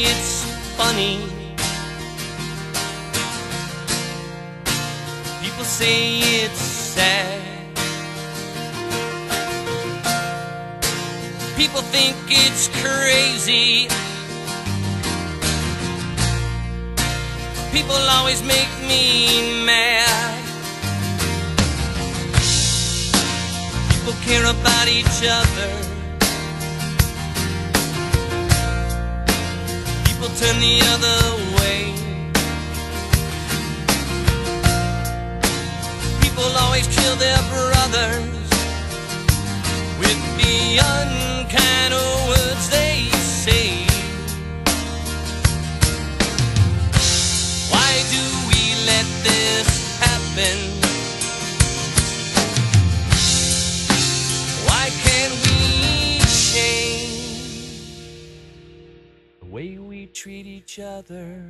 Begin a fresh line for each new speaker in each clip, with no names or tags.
it's funny. People say it's sad. People think it's crazy. People always make me mad. People care about each other. People turn the other way. People always kill their brothers with the unkind words they say. Why do we let this happen? Why can't we change the way we treat each other?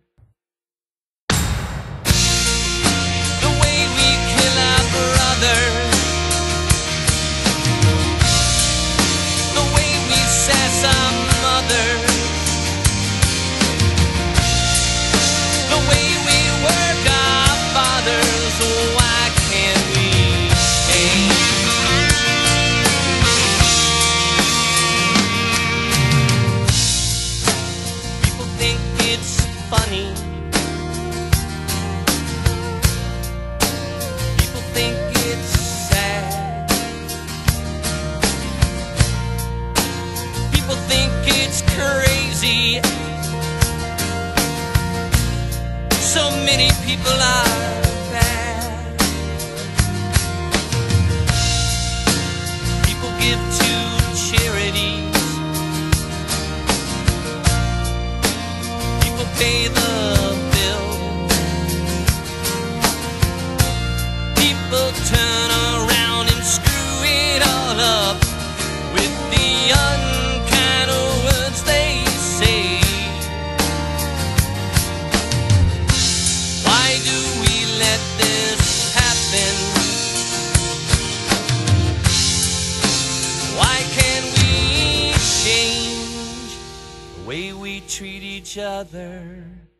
The way we kill our brothers, the way we sass our mothers, the way we work our fathers. Why can't we change? People think it's funny. People think it's sad. People think it's crazy. So many people are bad. People give to charities. People pay the bills. People turn around and screw it all up with the unkind words they say. Why do we let this happen? Why can't we change the way we treat each other?